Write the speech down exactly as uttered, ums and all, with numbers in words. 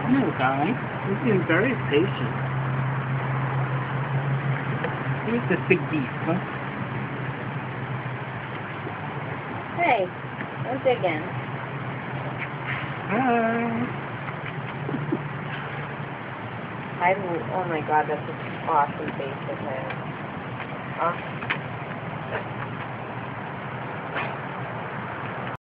No, guy. You've been very patient. Here's the big beef, huh? Hey, don't dig in. Hi. I will, oh my god, that's an awesome face it has. Awesome.